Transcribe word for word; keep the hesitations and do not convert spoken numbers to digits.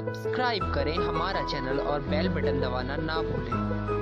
Subscribe करें हमारा channel और बेल बटन दबाना ना भूलें।